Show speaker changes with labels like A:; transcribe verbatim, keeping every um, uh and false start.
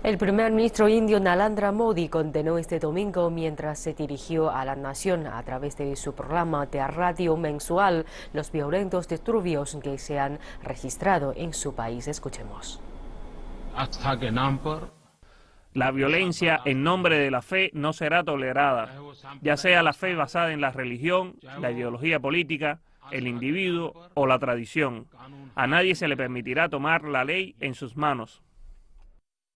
A: El primer ministro indio Narendra Modi condenó este domingo mientras se dirigió a la nación a través de su programa de radio mensual los violentos disturbios que se han registrado en su país. Escuchemos.
B: La violencia en nombre de la fe no será tolerada, ya sea la fe basada en la religión, la ideología política, el individuo o la tradición. A nadie se le permitirá tomar la ley en sus manos.